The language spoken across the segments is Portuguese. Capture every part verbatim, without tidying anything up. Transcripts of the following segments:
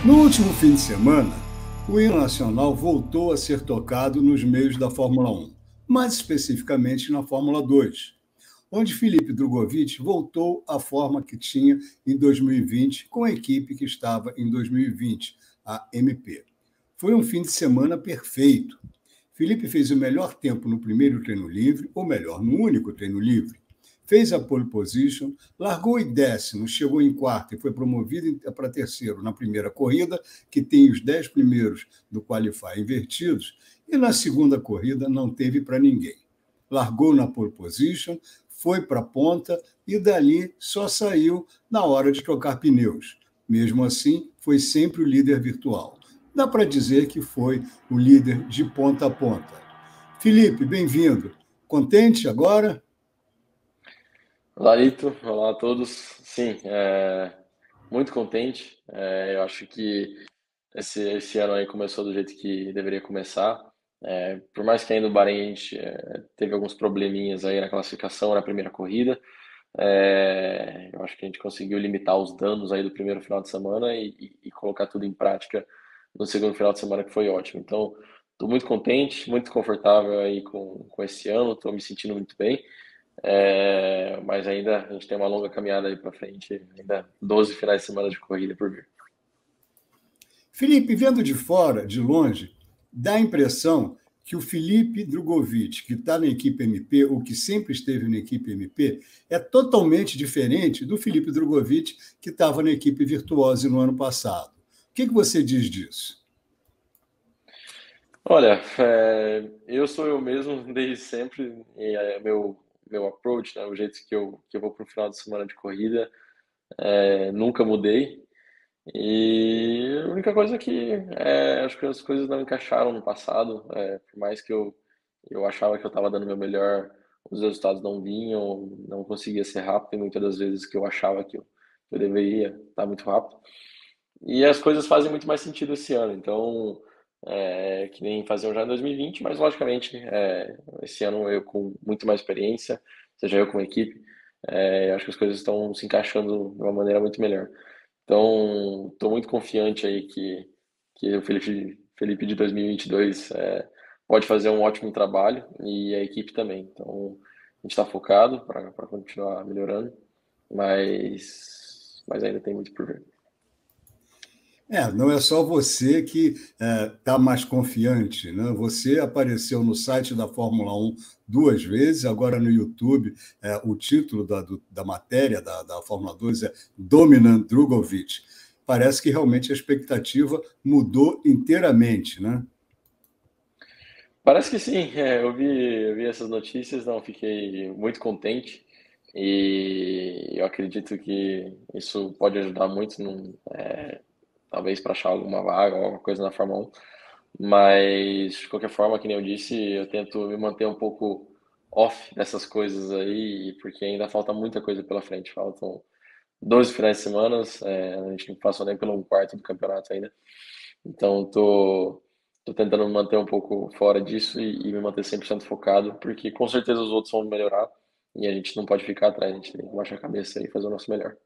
No último fim de semana, o hino nacional voltou a ser tocado nos meios da Fórmula um, mais especificamente na Fórmula dois, onde Felipe Drugovich voltou à forma que tinha em dois mil e vinte com a equipe que estava em dois mil e vinte, a M P. Foi um fim de semana perfeito. Felipe fez o melhor tempo no primeiro treino livre, ou melhor, no único treino livre. Fez a pole position, largou em décimo, chegou em quarto e foi promovido para terceiro na primeira corrida, que tem os dez primeiros do Qualify invertidos, e na segunda corrida não teve para ninguém. Largou na pole position, foi para a ponta e dali só saiu na hora de trocar pneus. Mesmo assim, foi sempre o líder virtual. Dá para dizer que foi o líder de ponta a ponta. Felipe, bem-vindo. Contente agora? Olá, Lito. Olá a todos. Sim, é, muito contente. É, eu acho que esse, esse ano aí começou do jeito que deveria começar. É, por mais que ainda o Bahrein a gente é, teve alguns probleminhas aí na classificação na primeira corrida, é, eu acho que a gente conseguiu limitar os danos aí do primeiro final de semana e, e- e colocar tudo em prática no segundo final de semana, que foi ótimo. Então, estou muito contente, muito confortável aí com, com esse ano, estou me sentindo muito bem. É, mas ainda a gente tem uma longa caminhada aí para frente, ainda doze finais de semana de corrida por vir. Felipe, vendo de fora, de longe, dá a impressão que o Felipe Drugovich, que está na equipe M P, ou que sempre esteve na equipe M P, é totalmente diferente do Felipe Drugovich, que estava na equipe Virtuose no ano passado. O que, que você diz disso? Olha, é, eu sou eu mesmo desde sempre, e é, meu, meu approach, né, o jeito que eu, que eu vou para o final de semana de corrida, é, nunca mudei. E a única coisa é que é, acho que as coisas não encaixaram no passado, é, por mais que eu, eu achava que eu estava dando o meu melhor, os resultados não vinham, não conseguia ser rápido, e muitas das vezes que eu achava que eu, eu deveria estar muito rápido. E as coisas fazem muito mais sentido esse ano, então, é, que nem faziam já em dois mil e vinte, mas logicamente, é, esse ano eu com muito mais experiência, seja eu com a equipe, é, acho que as coisas estão se encaixando de uma maneira muito melhor. Então, estou muito confiante aí que, que o Felipe, Felipe de dois mil e vinte e dois é, pode fazer um ótimo trabalho e a equipe também. Então, a gente está focado para continuar melhorando, mas, mas ainda tem muito por ver. É, não é só você que está mais confiante, né? Você apareceu no site da Fórmula Um duas vezes, agora no YouTube, é, o título da, do- da matéria da, da Fórmula Dois é Dominant Drugovich. Parece que realmente a expectativa mudou inteiramente, né? Parece que sim, é, eu vi, eu vi essas notícias, não, fiquei muito contente e eu acredito que isso pode ajudar muito, num, é, talvez para achar alguma vaga ou alguma coisa na Fórmula Um. Mas, de qualquer forma, que nem eu disse, eu tento me manter um pouco off dessas coisas aí, porque ainda falta muita coisa pela frente. Faltam doze finais de semana, é, a gente não passou nem pelo um quarto do campeonato ainda. Então, tô, tô tentando me manter um pouco fora disso e, e me manter cem por cento focado, porque com certeza os outros vão melhorar e a gente não pode ficar atrás, a gente tem que baixar a cabeça e fazer o nosso melhor.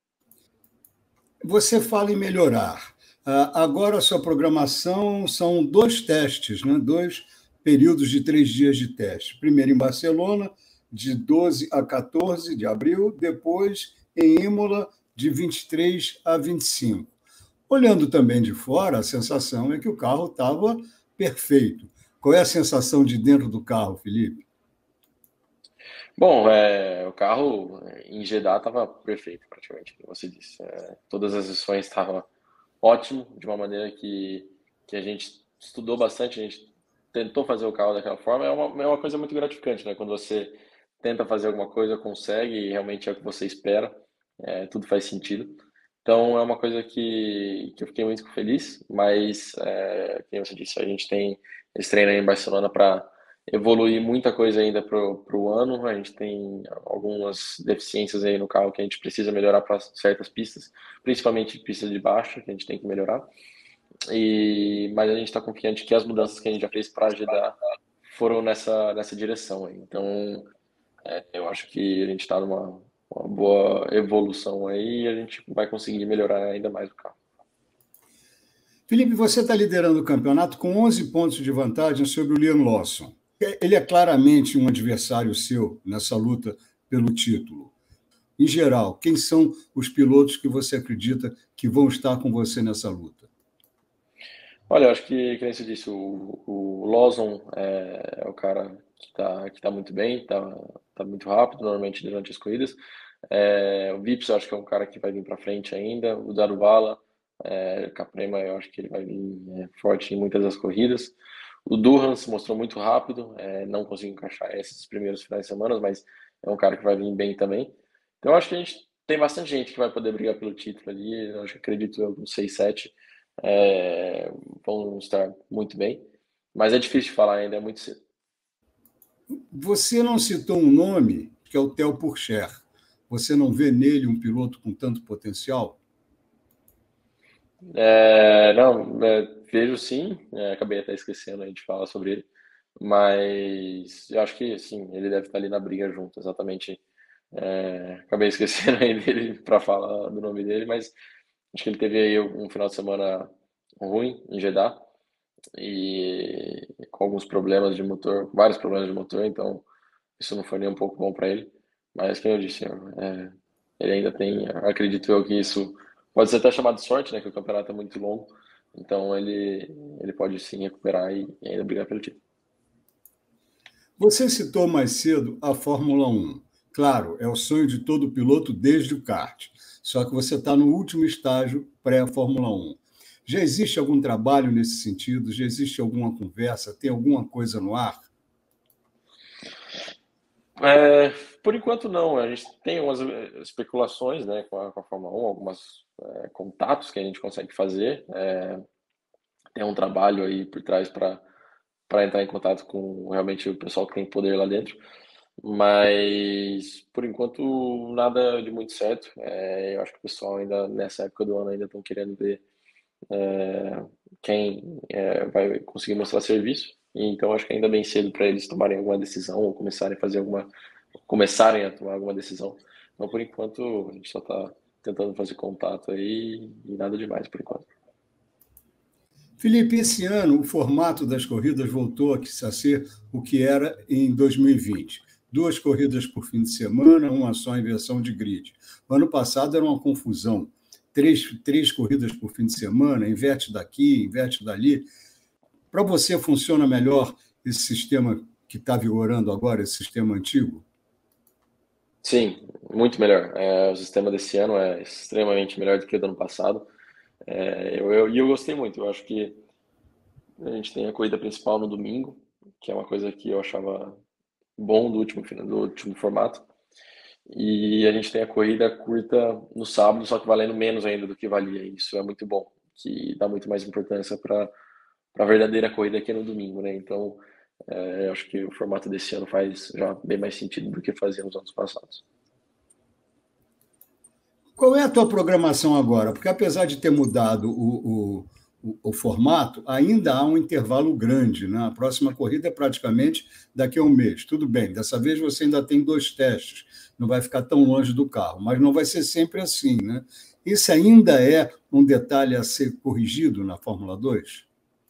Você fala em melhorar. Ah, agora, a sua programação são dois testes, né? Dois períodos de três dias de teste. Primeiro em Barcelona, de doze a quatorze de abril, depois em Imola, de vinte e três a vinte e cinco. Olhando também de fora, a sensação é que o carro estava perfeito. Qual é a sensação de dentro do carro, Felipe? Bom, é, o carro é, em Jeddah estava perfeito, praticamente, como você disse. É, todas as lições estavam ótimo, de uma maneira que, que a gente estudou bastante, a gente tentou fazer o carro daquela forma. É uma, é uma coisa muito gratificante, né? Quando você tenta fazer alguma coisa, consegue e realmente é o que você espera, é, tudo faz sentido. Então é uma coisa que, que eu fiquei muito feliz, mas, é, como você disse, a gente tem esse treino aí em Barcelona para evoluir muita coisa ainda pro, pro ano. A gente tem algumas deficiências aí no carro que a gente precisa melhorar para certas pistas, principalmente pistas de baixo, que a gente tem que melhorar. E, mas a gente está confiante que as mudanças que a gente já fez para ajudar foram nessa, nessa direção aí. Então, é, eu acho que a gente está numa uma boa evolução aí e a gente vai conseguir melhorar ainda mais o carro. Felipe, você está liderando o campeonato com onze pontos de vantagem sobre o Liam Lawson. Ele é claramente um adversário seu nessa luta pelo título. Em geral, quem são os pilotos que você acredita que vão estar com você nessa luta? Olha, eu acho que, que nem você disse, o, o Lawson é, é o cara que está que tá muito bem, está tá muito rápido, normalmente durante as corridas. É, o Vips, eu acho que é um cara que vai vir para frente ainda. O Daruvala, é, Caprema, eu acho que ele vai vir é, forte em muitas das corridas. O Durham se mostrou muito rápido, é, não conseguiu encaixar esses primeiros finais de semana, mas é um cara que vai vir bem também. Então, eu acho que a gente tem bastante gente que vai poder brigar pelo título ali. Eu acho que acredito eu, uns seis, sete é, vão estar muito bem. Mas é difícil de falar ainda, é muito cedo. Você não citou um nome, que é o Theo Pourchaire. Você não vê nele um piloto com tanto potencial? É, não, é, vejo sim, é, acabei até esquecendo aí de falar sobre ele, mas eu acho que sim, ele deve estar ali na briga junto, exatamente. É, acabei esquecendo aí dele para falar do nome dele, mas acho que ele teve aí um final de semana ruim em Jeddah e com alguns problemas de motor, vários problemas de motor, então isso não foi nem um pouco bom para ele. Mas, como eu disse, é, ele ainda tem, acredito eu que isso pode ser até chamado de sorte, né? Que o campeonato é muito longo, então ele, ele pode sim recuperar e, e ainda brigar pelo título. Você citou mais cedo a Fórmula um. Claro, é o sonho de todo piloto desde o kart, só que você está no último estágio pré-Fórmula um. Já existe algum trabalho nesse sentido? Já existe alguma conversa? Tem alguma coisa no ar? É, por enquanto não, a gente tem umas especulações, né, com a, com a Fórmula um, alguns é, contatos que a gente consegue fazer, é, tem um trabalho aí por trás para para entrar em contato com realmente o pessoal que tem poder lá dentro, mas por enquanto nada de muito certo. É, eu acho que o pessoal ainda nessa época do ano ainda estão querendo ver é, quem é, vai conseguir mostrar serviço. E, então acho que ainda é bem cedo para eles tomarem alguma decisão ou começarem a fazer alguma, começarem a tomar alguma decisão. Então por enquanto a gente só está tentando fazer contato aí e nada demais por enquanto. Felipe, esse ano o formato das corridas voltou a ser o que era em dois mil e vinte. Duas corridas por fim de semana, uma só em versão de grid. O ano passado era uma confusão. Três, três corridas por fim de semana, inverte daqui, inverte dali. Para você, funciona melhor esse sistema que está vigorando agora, esse sistema antigo? Sim, muito melhor. É, o sistema desse ano é extremamente melhor do que o do ano passado. É, eu, eu, e eu gostei muito. Eu acho que a gente tem a corrida principal no domingo, que é uma coisa que eu achava bom do último, do último formato. E a gente tem a corrida curta no sábado, só que valendo menos ainda do que valia. Isso é muito bom, que dá muito mais importância para a verdadeira corrida aqui no domingo, né? Então, é, eu acho que o formato desse ano faz já bem mais sentido do que fazia nos anos passados. Qual é a tua programação agora? Porque apesar de ter mudado o, o, o, o formato, ainda há um intervalo grande, né? A próxima corrida é praticamente daqui a um mês. Tudo bem, dessa vez você ainda tem dois testes, não vai ficar tão longe do carro, mas não vai ser sempre assim, né? Isso ainda é um detalhe a ser corrigido na Fórmula dois?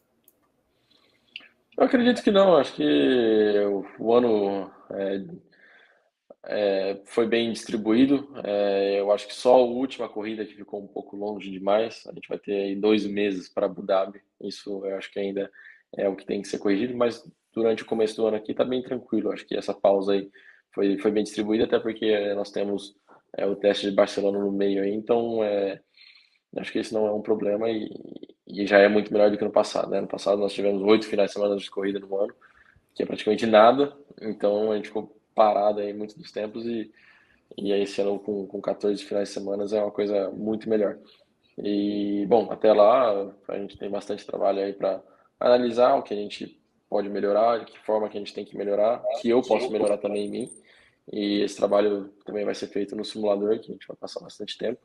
Eu acredito que não, acho que o, o ano é, é, foi bem distribuído. É, eu acho que só a última corrida que ficou um pouco longe demais. A gente vai ter aí dois meses para Abu Dhabi. Isso eu acho que ainda é o que tem que ser corrigido, mas durante o começo do ano aqui está bem tranquilo. Acho que essa pausa aí foi, foi bem distribuída, até porque é, nós temos é, o teste de Barcelona no meio aí, então é, acho que esse não é um problema e, e já é muito melhor do que no passado, né? No passado nós tivemos oito finais de semana de corrida no ano, que é praticamente nada, então a gente ficou parado aí muitos dos tempos e, e aí esse ano com, com quatorze finais de semana é uma coisa muito melhor. E, bom, até lá a gente tem bastante trabalho aí para analisar o que a gente pode melhorar, de que forma que a gente tem que melhorar, que eu posso melhorar também em mim. E esse trabalho também vai ser feito no simulador, que a gente vai passar bastante tempo.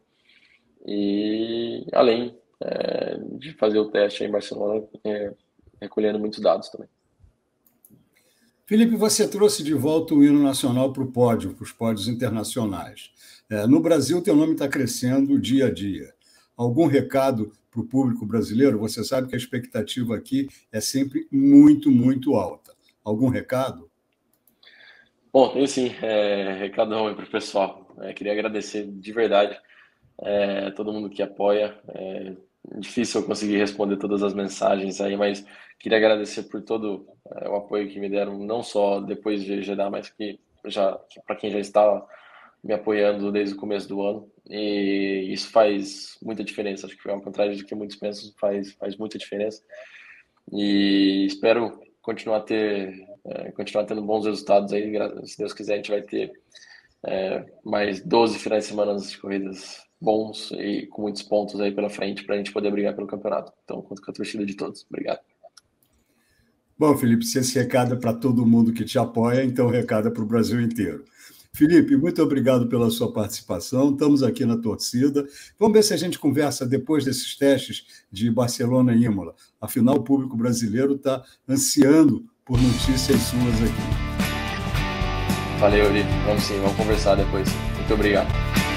E além é, de fazer o teste em Barcelona, é, recolhendo muitos dados também. Felipe, você trouxe de volta o hino nacional para o pódio, para os pódios internacionais. É, no Brasil, teu nome está crescendo dia a dia. Algum recado para o público brasileiro? Você sabe que a expectativa aqui é sempre muito, muito alta. Algum recado? Bom, tenho sim. É, recadão aí para o pessoal. É, queria agradecer de verdade é, todo mundo que apoia. É difícil eu conseguir responder todas as mensagens aí, mas queria agradecer por todo é, o apoio que me deram, não só depois de Jeddah, mas que já que para quem já estava me apoiando desde o começo do ano. E isso faz muita diferença. Acho que ao contrário do que muitos pensam, faz, faz muita diferença. E espero continuar ter é, continuar tendo bons resultados aí. Se Deus quiser, a gente vai ter é, mais doze finais de semana de corridas bons e com muitos pontos aí pela frente para a gente poder brigar pelo campeonato. Então, conto com a torcida de todos. Obrigado. Bom, Felipe, se esse recado é para todo mundo que te apoia, então o recado é para o Brasil inteiro. Felipe, muito obrigado pela sua participação. Estamos aqui na torcida. Vamos ver se a gente conversa depois desses testes de Barcelona e Imola. Afinal, o público brasileiro está ansiando por notícias suas aqui. Valeu, Uri. Vamos sim, vamos conversar depois. Muito obrigado.